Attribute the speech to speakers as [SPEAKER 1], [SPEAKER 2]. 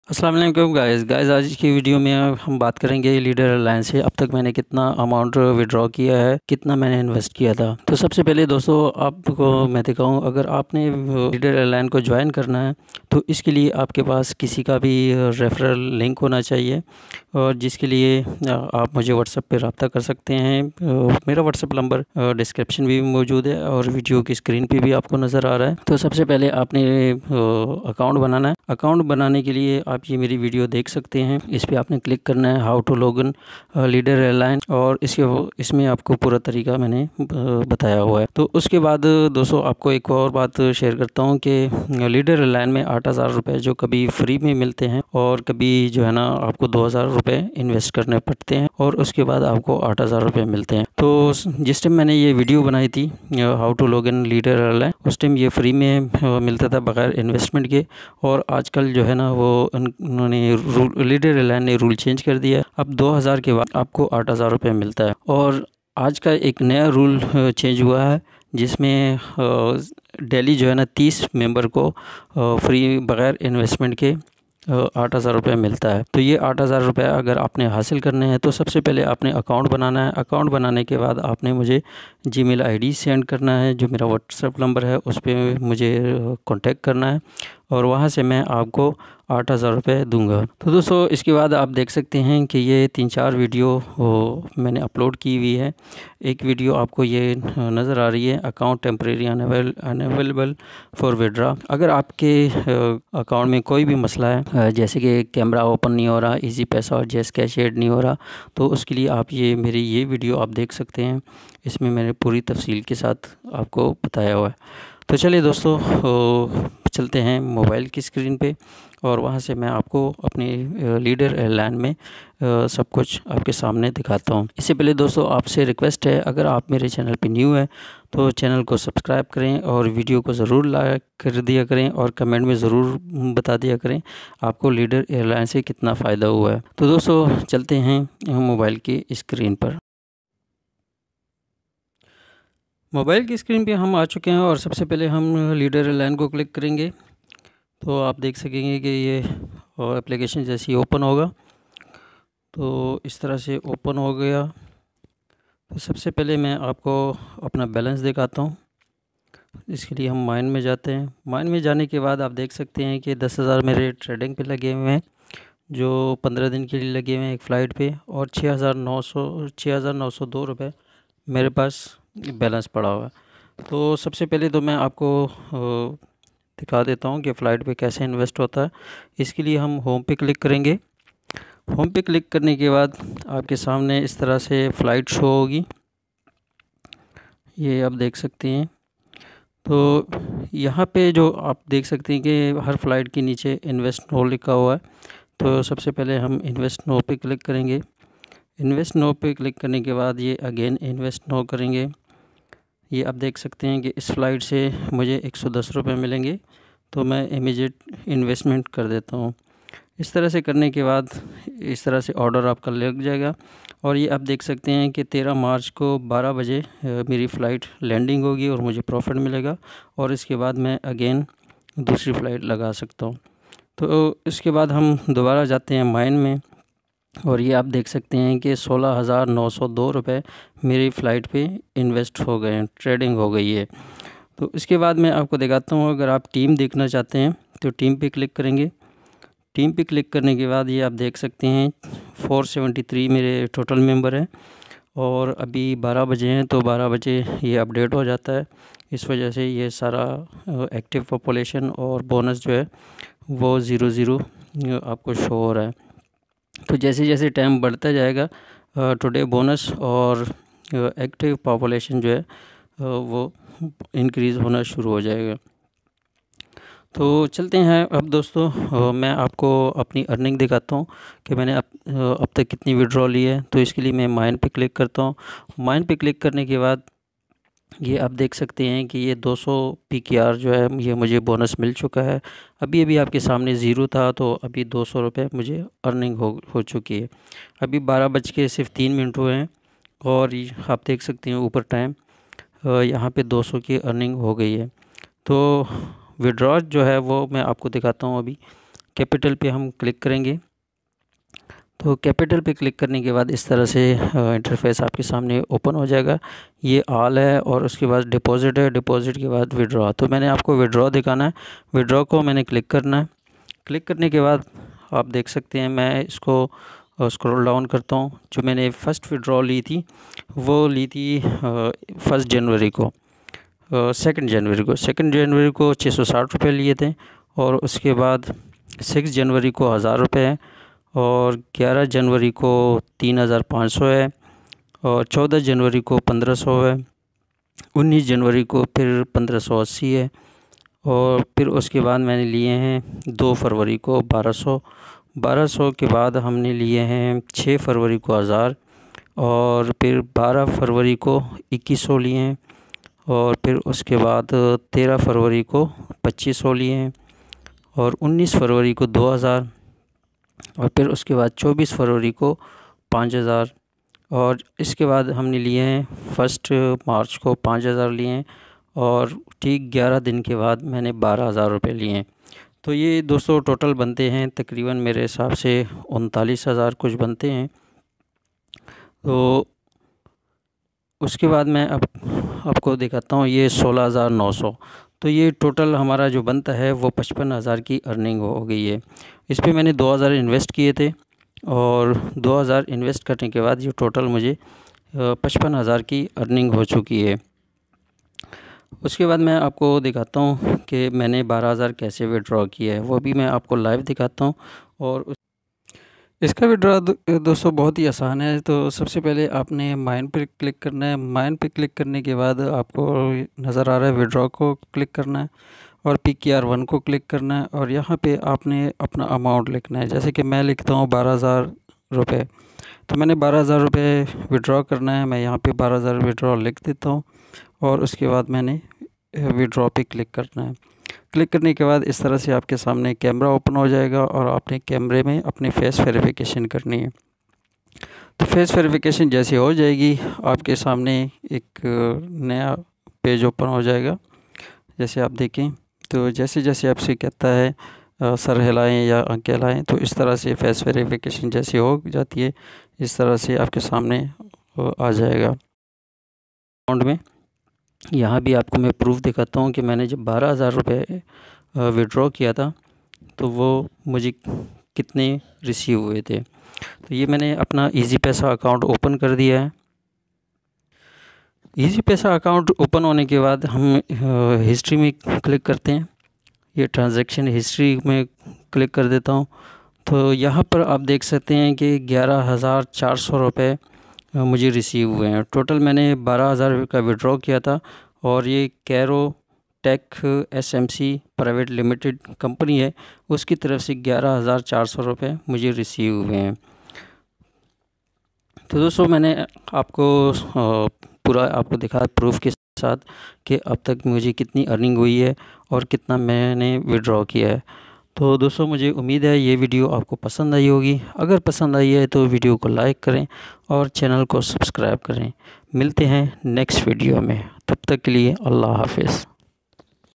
[SPEAKER 1] अस्सलाम वालेकुम गाइस आज की वीडियो में हम बात करेंगे लीडर एयरलाइन से अब तक मैंने कितना अमाउंट विड्रॉ किया है, कितना मैंने इन्वेस्ट किया था। तो सबसे पहले दोस्तों आपको मैं दिखाऊं, अगर आपने लीडर एयरलाइन को ज्वाइन करना है तो इसके लिए आपके पास किसी का भी रेफरल लिंक होना चाहिए, और जिसके लिए आप मुझे व्हाट्सएप पे रब्ता कर सकते हैं। मेरा व्हाट्सएप नंबर डिस्क्रिप्शन भी मौजूद है और वीडियो की स्क्रीन पे भी आपको नज़र आ रहा है। तो सबसे पहले आपने अकाउंट बनाना है। अकाउंट बनाने के लिए आप ये मेरी वीडियो देख सकते हैं, इस पर आपने क्लिक करना है how to login leader airline, और इसमें आपको पूरा तरीका मैंने बताया हुआ है। तो उसके बाद दोस्तों आपको एक और बात शेयर करता हूँ कि लीडर एयरलाइन में 8,000 रुपये जो कभी फ्री में मिलते हैं और कभी जो है ना आपको 2,000 रुपये इन्वेस्ट करने पड़ते हैं, और उसके बाद आपको 8,000 रुपये मिलते हैं। तो जिस टाइम मैंने ये वीडियो बनाई थी how to login leader airline, उस टाइम ये फ्री में मिलता था बगैर इन्वेस्टमेंट के, और आजकल जो है ना वो उन्होंने लीडर एयरलाइन ने रूल चेंज कर दिया। अब 2000 के बाद आपको 8,000 रुपये मिलता है। और आज का एक नया रूल चेंज हुआ है जिसमें डेली जो है ना 30 मेंबर को फ्री बगैर इन्वेस्टमेंट के 8,000 रुपये मिलता है। तो ये 8,000 रुपये अगर आपने हासिल करने हैं तो सबसे पहले आपने अकाउंट बनाना है। अकाउंट बनाने के बाद आपने मुझे जीमेल आईडी सेंड करना है, जो मेरा व्हाट्सएप नंबर है उस पर मुझे कांटेक्ट करना है, और वहाँ से मैं आपको 8,000 रुपये दूंगा। तो दोस्तों इसके बाद आप देख सकते हैं कि ये 3-4 वीडियो मैंने अपलोड की हुई है। एक वीडियो आपको ये नज़र आ रही है, account temporary unavailable for withdraw. अगर आपके अकाउंट में कोई भी मसला है, जैसे कि कैमरा ओपन नहीं हो रहा, इजी पैसा और जैस कैश ऐड नहीं हो रहा, तो उसके लिए आप ये वीडियो आप देख सकते हैं। इसमें मैंने पूरी तफसील के साथ आपको बताया हुआ है। तो चलिए दोस्तों चलते हैं मोबाइल की स्क्रीन पे, और वहाँ से मैं आपको अपनी लीडर एयरलाइन में सब कुछ आपके सामने दिखाता हूँ। इससे पहले दोस्तों आपसे रिक्वेस्ट है, अगर आप मेरे चैनल पे न्यू है तो चैनल को सब्सक्राइब करें और वीडियो को ज़रूर लाइक कर दिया करें, और कमेंट में ज़रूर बता दिया करें आपको लीडर एयरलाइन से कितना फ़ायदा हुआ है। तो दोस्तों चलते हैं मोबाइल की स्क्रीन पर। मोबाइल की स्क्रीन पे हम आ चुके हैं, और सबसे पहले हम लीडर एयरलाइन को क्लिक करेंगे तो आप देख सकेंगे कि ये एप्लीकेशन जैसी ओपन होगा। तो इस तरह से ओपन हो गया। तो सबसे पहले मैं आपको अपना बैलेंस दिखाता हूँ। इसके लिए हम माइन में जाते हैं। माइन में जाने के बाद आप देख सकते हैं कि 10,000 मेरे ट्रेडिंग पे लगे हुए हैं, जो 15 दिन के लिए लगे हुए हैं एक फ़्लाइट पे, और 6,902 रुपये मेरे पास बैलेंस पड़ा हुआ है। तो सबसे पहले तो मैं आपको दिखा देता हूँ कि फ़्लाइट पे कैसे इन्वेस्ट होता है। इसके लिए हम होम पे क्लिक करेंगे। होम पे क्लिक करने के बाद आपके सामने इस तरह से फ़्लाइट शो होगी, ये आप देख सकते हैं। तो यहाँ पे जो आप देख सकते हैं कि हर फ़्लाइट के नीचे इन्वेस्ट नो लिखा हुआ है। तो सबसे पहले हम इन्वेस्ट नो पे क्लिक करेंगे। इन्वेस्ट नो पे क्लिक करने के बाद ये अगेन इन्वेस्ट नो करेंगे। ये आप देख सकते हैं कि इस फ़्लाइट से मुझे 110 रुपये मिलेंगे, तो मैं इमीडिएट इन्वेस्टमेंट कर देता हूँ। इस तरह से करने के बाद इस तरह से ऑर्डर आपका लग जाएगा, और ये आप देख सकते हैं कि 13 मार्च को 12 बजे मेरी फ़्लाइट लैंडिंग होगी और मुझे प्रॉफिट मिलेगा, और इसके बाद मैं अगेन दूसरी फ़्लाइट लगा सकता हूँ। तो इसके बाद हम दोबारा जाते हैं माइन में, और ये आप देख सकते हैं कि 16,902 रुपये मेरी फ़्लाइट पे इन्वेस्ट हो गए हैं, ट्रेडिंग हो गई है। तो इसके बाद मैं आपको दिखाता हूँ, अगर आप टीम देखना चाहते हैं तो टीम पे क्लिक करेंगे। टीम पे क्लिक करने के बाद ये आप देख सकते हैं 473 मेरे टोटल मेंबर हैं, और अभी 12 बजे हैं, तो 12 बजे ये अपडेट हो जाता है। इस वजह से ये सारा एक्टिव पॉपुलेशन और बोनस जो है वो 00 आपको शो हो रहा है। तो जैसे जैसे टाइम बढ़ता जाएगा टुडे बोनस और एक्टिव पॉपुलेशन जो है वो इंक्रीज़ होना शुरू हो जाएगा। तो चलते हैं अब दोस्तों, मैं आपको अपनी अर्निंग दिखाता हूँ कि मैंने अब तक कितनी विड्रॉ ली है। तो इसके लिए मैं माइन पे क्लिक करता हूँ। माइन पे क्लिक करने के बाद ये आप देख सकते हैं कि ये 200 PKR जो है ये मुझे बोनस मिल चुका है। अभी अभी आपके सामने ज़ीरो था, तो अभी 200 रुपये मुझे अर्निंग हो चुकी है। अभी 12 बज के सिर्फ 3 मिनट हुए हैं, और आप देख सकते हैं ऊपर टाइम यहाँ पे 200 की अर्निंग हो गई है। तो विड्रॉ जो है वो मैं आपको दिखाता हूँ। अभी कैपिटल पे हम क्लिक करेंगे। तो कैपिटल पे क्लिक करने के बाद इस तरह से इंटरफेस आपके सामने ओपन हो जाएगा। ये ऑल है और उसके बाद डिपॉजिट है, डिपॉजिट के बाद विड्रॉ। तो मैंने आपको विड्रॉ दिखाना है, विड्रॉ को मैंने क्लिक करना है। क्लिक करने के बाद आप देख सकते हैं, मैं इसको स्क्रॉल डाउन करता हूँ। जो मैंने फ़र्स्ट विड्रॉ ली थी वो ली थी 1 जनवरी को, 2 जनवरी को 660 रुपये लिए थे, और उसके बाद 6 जनवरी को 1000 रुपये है, और 11 जनवरी को 3500 है, और 14 जनवरी को 1500 है, 19 जनवरी को फिर 1580 है, और फिर उसके बाद मैंने लिए हैं 2 फरवरी को 1200 के बाद हमने लिए हैं 6 फरवरी को 1000, और फिर 12 फरवरी को 2100 लिए हैं, और फिर उसके बाद 13 फरवरी को 2500 लिए हैं, और 19 फरवरी को 2000, और फिर उसके बाद 24 फरवरी को 5000, और इसके बाद हमने लिए हैं 1 मार्च को 5000 लिए हैं, और ठीक 11 दिन के बाद मैंने 12,000 रुपये लिए हैं। तो ये दोस्तों टोटल बनते हैं तकरीबन मेरे हिसाब से 39,000 कुछ बनते हैं। तो उसके बाद मैं अब आपको दिखाता हूँ ये 16,900। तो ये टोटल हमारा जो बनता है वो 55,000 की अर्निंग हो गई है। इस पे मैंने 2,000 इन्वेस्ट किए थे, और 2,000 इन्वेस्ट करने के बाद ये टोटल मुझे 55,000 की अर्निंग हो चुकी है। उसके बाद मैं आपको दिखाता हूँ कि मैंने 12,000 कैसे विड्रॉ किया है, वो भी मैं आपको लाइव दिखाता हूँ। और इसका विड्रॉ दोस्तों बहुत ही आसान है। तो सबसे पहले आपने माइन पे क्लिक करना है। माइन पे क्लिक करने के बाद आपको नज़र आ रहा है विड्रॉ को क्लिक करना है, और PKR1 को क्लिक करना है, और यहाँ पे आपने अपना अमाउंट लिखना है। जैसे कि मैं लिखता हूँ 12,000 रुपये, तो मैंने 12,000 रुपये विड्रॉ करना है। मैं यहाँ पे 12,000 विड्रॉ लिख देता हूँ, और उसके बाद मैंने विड्रॉ पे क्लिक करना है। क्लिक करने के बाद इस तरह से आपके सामने कैमरा ओपन हो जाएगा, और आपने कैमरे में अपनी फेस वेरिफिकेशन करनी है। तो फेस वेरिफिकेशन जैसे हो जाएगी आपके सामने एक नया पेज ओपन हो जाएगा। जैसे आप देखें, तो जैसे जैसे आपसे कहता है सर हिलाएं या आंखें हिलाएं, तो इस तरह से फेस वेरिफिकेशन जैसे हो जाती है, इस तरह से आपके सामने आ जाएगा अकाउंट में। यहाँ भी आपको मैं प्रूफ दिखाता हूँ कि मैंने जब 12,000 रुपये विड्रॉ किया था तो वो मुझे कितने रिसीव हुए थे। तो ये मैंने अपना इजी पैसा अकाउंट ओपन कर दिया है। इजी पैसा अकाउंट ओपन होने के बाद हम हिस्ट्री में क्लिक करते हैं। ये ट्रांजैक्शन हिस्ट्री में क्लिक कर देता हूँ। तो यहाँ पर आप देख सकते हैं कि 11,400 रुपये मुझे रिसीव हुए हैं। टोटल मैंने 12,000 का विड्रॉ किया था, और ये Cairo tech SMC private limited company है, उसकी तरफ से 11,400 रुपये मुझे रिसीव हुए हैं। तो दोस्तों मैंने आपको पूरा आपको दिखा प्रूफ के साथ कि अब तक मुझे कितनी अर्निंग हुई है और कितना मैंने विड्रॉ किया है। तो दोस्तों मुझे उम्मीद है ये वीडियो आपको पसंद आई होगी। अगर पसंद आई है तो वीडियो को लाइक करें और चैनल को सब्सक्राइब करें। मिलते हैं नेक्स्ट वीडियो में, तब तक के लिए अल्लाह हाफ़िज़।